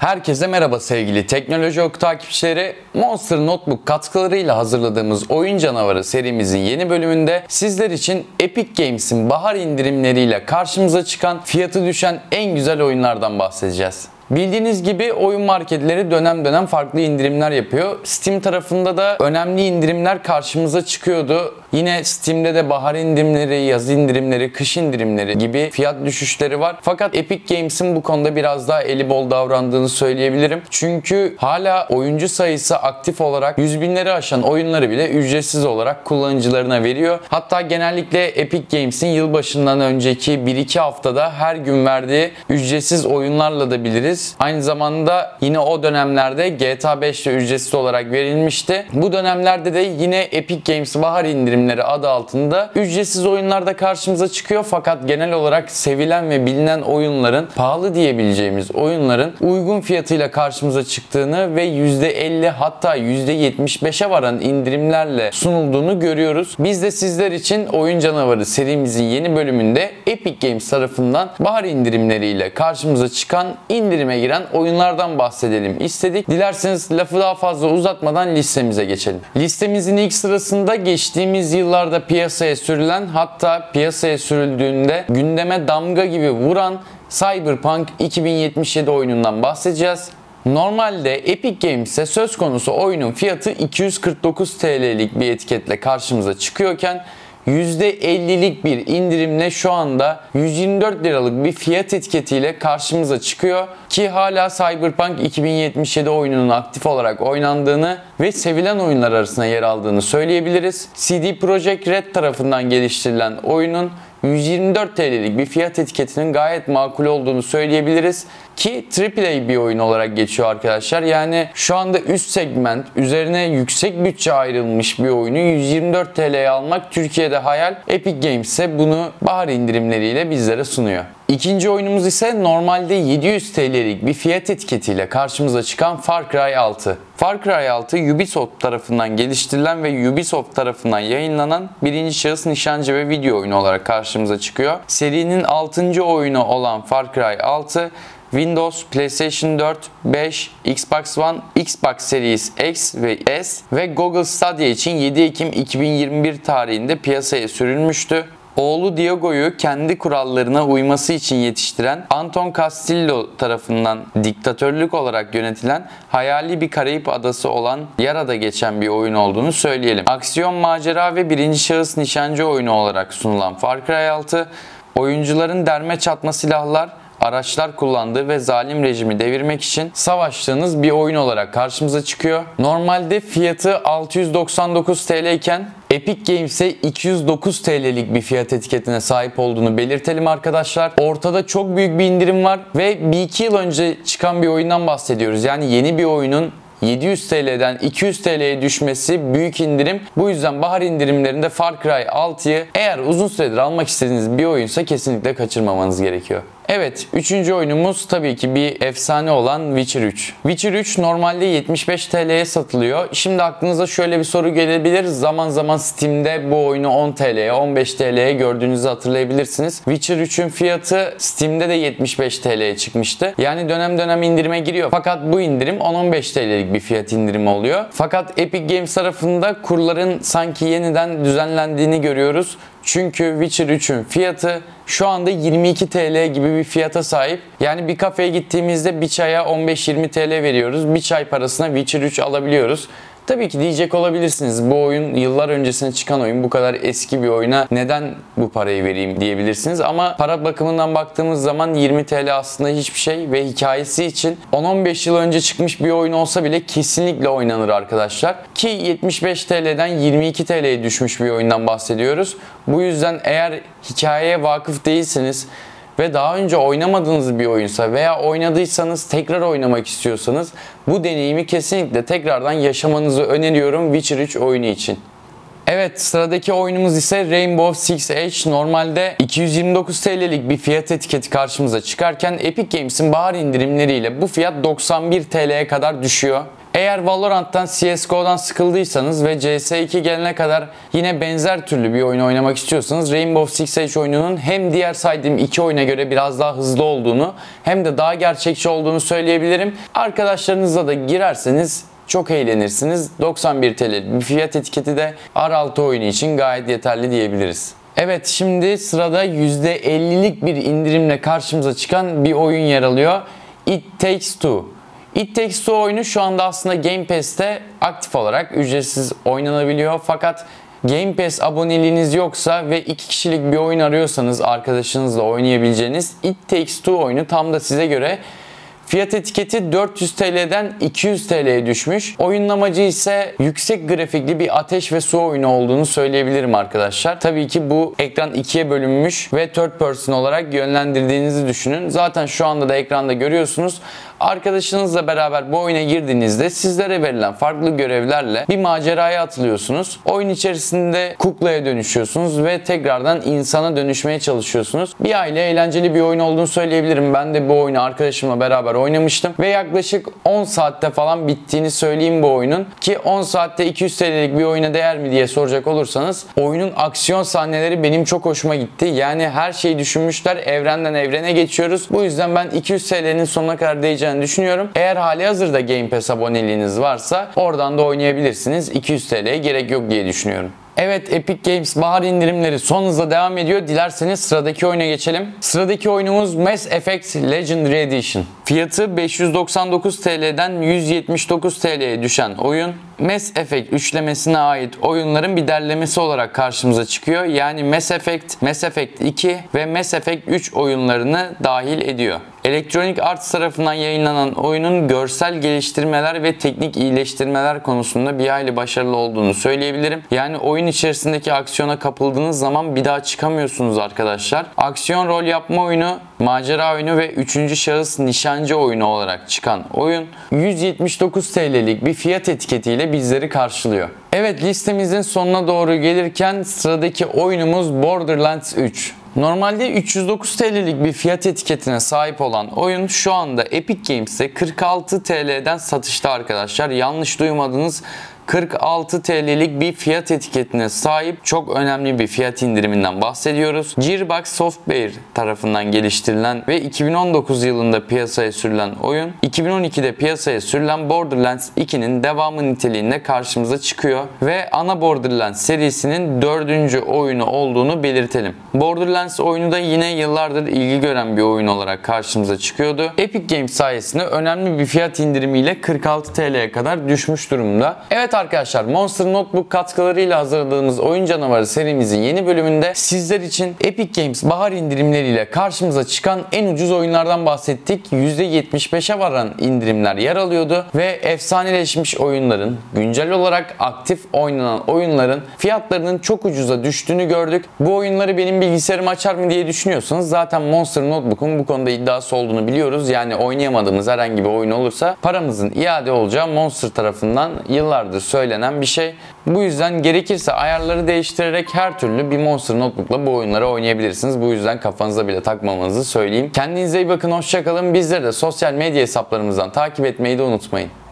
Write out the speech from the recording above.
Herkese merhaba sevgili Teknoloji Oku takipçileri. Monster Notebook katkılarıyla hazırladığımız Oyun Canavarı serimizin yeni bölümünde sizler için Epic Games'in bahar indirimleriyle karşımıza çıkan, fiyatı düşen en güzel oyunlardan bahsedeceğiz. Bildiğiniz gibi oyun marketleri dönem dönem farklı indirimler yapıyor. Steam tarafında da önemli indirimler karşımıza çıkıyordu. Yine Steam'de de bahar indirimleri, yaz indirimleri, kış indirimleri gibi fiyat düşüşleri var. Fakat Epic Games'in bu konuda biraz daha eli bol davrandığını söyleyebilirim. Çünkü hala oyuncu sayısı aktif olarak 100 binleri aşan oyunları bile ücretsiz olarak kullanıcılarına veriyor. Hatta genellikle Epic Games'in yılbaşından önceki 1-2 haftada her gün verdiği ücretsiz oyunlarla da biliriz. Aynı zamanda yine o dönemlerde GTA 5 de ücretsiz olarak verilmişti. Bu dönemlerde de yine Epic Games bahar indirimleri adı altında ücretsiz oyunlarda karşımıza çıkıyor. Fakat genel olarak sevilen ve bilinen oyunların, pahalı diyebileceğimiz oyunların uygun fiyatıyla karşımıza çıktığını ve %50 hatta %75'e varan indirimlerle sunulduğunu görüyoruz. Biz de sizler için Oyun Canavarı serimizin yeni bölümünde Epic Games tarafından bahar indirimleriyle karşımıza çıkan, indirime giren oyunlardan bahsedelim istedik. Dilerseniz lafı daha fazla uzatmadan listemize geçelim. Listemizin ilk sırasında geçtiğimiz yıllarda piyasaya sürülen, hatta piyasaya sürüldüğünde gündeme damga gibi vuran Cyberpunk 2077 oyunundan bahsedeceğiz. Normalde Epic Games'e söz konusu oyunun fiyatı 249 TL'lik bir etiketle karşımıza çıkıyorken %50'lik bir indirimle şu anda 124 liralık bir fiyat etiketiyle karşımıza çıkıyor ki hala Cyberpunk 2077 oyununun aktif olarak oynandığını ve sevilen oyunlar arasında yer aldığını söyleyebiliriz. CD Projekt Red tarafından geliştirilen oyunun 124 TL'lik bir fiyat etiketinin gayet makul olduğunu söyleyebiliriz ki AAA bir oyun olarak geçiyor arkadaşlar. Yani şu anda üst segment, üzerine yüksek bütçe ayrılmış bir oyunu 124 TL'ye almak Türkiye'de hayal. Epic Games ise bunu bahar indirimleriyle bizlere sunuyor. İkinci oyunumuz ise normalde 700 TL'lik bir fiyat etiketiyle karşımıza çıkan Far Cry 6. Far Cry 6 Ubisoft tarafından geliştirilen ve Ubisoft tarafından yayınlanan birinci şahıs nişancı ve video oyunu olarak karşımıza çıkıyor. Serinin 6. oyunu olan Far Cry 6 Windows, PlayStation 4, 5, Xbox One, Xbox Series X ve S ve Google Stadia için 7 Ekim 2021 tarihinde piyasaya sürülmüştü. Oğlu Diego'yu kendi kurallarına uyması için yetiştiren Anton Castillo tarafından diktatörlük olarak yönetilen hayali bir Karayip adası olan Yara'da geçen bir oyun olduğunu söyleyelim. Aksiyon, macera ve birinci şahıs nişancı oyunu olarak sunulan Far Cry 6, oyuncuların derme çatma silahlar, araçlar kullandığı ve zalim rejimi devirmek için savaştığınız bir oyun olarak karşımıza çıkıyor. Normalde fiyatı 699 TL iken Epic Games'e 209 TL'lik bir fiyat etiketine sahip olduğunu belirtelim arkadaşlar. Ortada çok büyük bir indirim var ve 1-2 yıl önce çıkan bir oyundan bahsediyoruz. Yani yeni bir oyunun 700 TL'den 200 TL'ye düşmesi büyük indirim. Bu yüzden bahar indirimlerinde Far Cry 6'yı eğer uzun süredir almak istediğiniz bir oyunsa kesinlikle kaçırmamanız gerekiyor. Evet, üçüncü oyunumuz tabii ki bir efsane olan Witcher 3. Witcher 3 normalde 75 TL'ye satılıyor. Şimdi aklınıza şöyle bir soru gelebilir. Zaman zaman Steam'de bu oyunu 10 TL'ye, 15 TL'ye gördüğünüzü hatırlayabilirsiniz. Witcher 3'ün fiyatı Steam'de de 75 TL'ye çıkmıştı. Yani dönem dönem indirime giriyor. Fakat bu indirim 10-15 TL'lik bir fiyat indirimi oluyor. Fakat Epic Games tarafında kurların sanki yeniden düzenlendiğini görüyoruz. Çünkü Witcher 3'ün fiyatı şu anda 22 TL gibi bir fiyata sahip. Yani bir kafeye gittiğimizde bir çaya 15-20 TL veriyoruz. Bir çay parasına Witcher 3 alabiliyoruz. Tabii ki diyecek olabilirsiniz, bu oyun yıllar öncesine çıkan oyun, bu kadar eski bir oyuna neden bu parayı vereyim diyebilirsiniz. Ama para bakımından baktığımız zaman 20 TL aslında hiçbir şey ve hikayesi için 10-15 yıl önce çıkmış bir oyun olsa bile kesinlikle oynanır arkadaşlar. Ki 75 TL'den 22 TL'ye düşmüş bir oyundan bahsediyoruz. Bu yüzden eğer hikayeye vakıf değilseniz ve daha önce oynamadığınız bir oyunsa veya oynadıysanız tekrar oynamak istiyorsanız bu deneyimi kesinlikle tekrardan yaşamanızı öneriyorum Witcher 3 oyunu için. Evet, sıradaki oyunumuz ise Rainbow Six Siege. Normalde 229 TL'lik bir fiyat etiketi karşımıza çıkarken Epic Games'in bahar indirimleriyle bu fiyat 91 TL'ye kadar düşüyor. Eğer Valorant'tan, CSGO'dan sıkıldıysanız ve CS2 gelene kadar yine benzer türlü bir oyun oynamak istiyorsanız Rainbow Six Siege oyununun hem diğer saydığım iki oyuna göre biraz daha hızlı olduğunu hem de daha gerçekçi olduğunu söyleyebilirim. Arkadaşlarınızla da girerseniz çok eğlenirsiniz. 91 TL bir fiyat etiketi de R6 oyunu için gayet yeterli diyebiliriz. Evet, şimdi sırada %50'lik bir indirimle karşımıza çıkan bir oyun yer alıyor. It Takes Two. It Takes Two oyunu şu anda aslında Game Pass'te aktif olarak ücretsiz oynanabiliyor. Fakat Game Pass aboneliğiniz yoksa ve 2 kişilik bir oyun arıyorsanız arkadaşınızla oynayabileceğiniz It Takes Two oyunu tam da size göre. Fiyat etiketi 400 TL'den 200 TL'ye düşmüş. Oyunun amacı ise yüksek grafikli bir ateş ve su oyunu olduğunu söyleyebilirim arkadaşlar. Tabii ki bu ekran ikiye bölünmüş ve third person olarak yönlendirdiğinizi düşünün. Zaten şu anda da ekranda görüyorsunuz. Arkadaşınızla beraber bu oyuna girdiğinizde sizlere verilen farklı görevlerle bir maceraya atılıyorsunuz. Oyun içerisinde kuklaya dönüşüyorsunuz ve tekrardan insana dönüşmeye çalışıyorsunuz. Bir aile eğlenceli bir oyun olduğunu söyleyebilirim. Ben de bu oyunu arkadaşımla beraber oynamıştım ve yaklaşık 10 saatte falan bittiğini söyleyeyim bu oyunun. Ki 10 saatte 200 TL'lik bir oyuna değer mi diye soracak olursanız, oyunun aksiyon sahneleri benim çok hoşuma gitti. Yani her şeyi düşünmüşler, evrenden evrene geçiyoruz. Bu yüzden ben 200 TL'nin sonuna kadar değeceğini düşünüyorum. Eğer hali hazırda Game Pass aboneliğiniz varsa oradan da oynayabilirsiniz. 200 TL'ye gerek yok diye düşünüyorum. Evet, Epic Games bahar indirimleri son hızla devam ediyor. Dilerseniz sıradaki oyuna geçelim. Sıradaki oyunumuz Mass Effect Legendary Edition. Fiyatı 599 TL'den 179 TL'ye düşen oyun, Mass Effect üçlemesine ait oyunların bir derlemesi olarak karşımıza çıkıyor. Yani Mass Effect, Mass Effect 2 ve Mass Effect 3 oyunlarını dahil ediyor. Electronic Arts tarafından yayınlanan oyunun görsel geliştirmeler ve teknik iyileştirmeler konusunda bir hayli başarılı olduğunu söyleyebilirim. Yani oyun içerisindeki aksiyona kapıldığınız zaman bir daha çıkamıyorsunuz arkadaşlar. Aksiyon rol yapma oyunu, macera oyunu ve 3. şahıs nişancı oyunu olarak çıkan oyun 179 TL'lik bir fiyat etiketiyle bizleri karşılıyor. Evet, listemizin sonuna doğru gelirken sıradaki oyunumuz Borderlands 3. Normalde 309 TL'lik bir fiyat etiketine sahip olan oyun şu anda Epic Games'te 46 TL'den satışta arkadaşlar. Yanlış duymadınız. 46 TL'lik bir fiyat etiketine sahip çok önemli bir fiyat indiriminden bahsediyoruz. Gearbox Software tarafından geliştirilen ve 2019 yılında piyasaya sürülen oyun, 2012'de piyasaya sürülen Borderlands 2'nin devamı niteliğinde karşımıza çıkıyor ve ana Borderlands serisinin 4. oyunu olduğunu belirtelim. Borderlands oyunu da yine yıllardır ilgi gören bir oyun olarak karşımıza çıkıyordu. Epic Games sayesinde önemli bir fiyat indirimiyle 46 TL'ye kadar düşmüş durumda. Evet arkadaşlar, Monster Notebook katkılarıyla hazırladığımız Oyun Canavarı serimizin yeni bölümünde sizler için Epic Games bahar indirimleriyle karşımıza çıkan en ucuz oyunlardan bahsettik. %75'e varan indirimler yer alıyordu ve efsaneleşmiş oyunların, güncel olarak aktif oynanan oyunların fiyatlarının çok ucuza düştüğünü gördük. Bu oyunları benim bilgisayarım açar mı diye düşünüyorsanız zaten Monster Notebook'un bu konuda iddiası olduğunu biliyoruz. Yani oynayamadığımız herhangi bir oyun olursa paramızın iade olacağı Monster tarafından yıllardır söylenen bir şey. Bu yüzden gerekirse ayarları değiştirerek her türlü bir Monster Notebook'la bu oyunları oynayabilirsiniz. Bu yüzden kafanıza bile takmamanızı söyleyeyim. Kendinize iyi bakın, hoşça kalın. Bizleri de sosyal medya hesaplarımızdan takip etmeyi de unutmayın.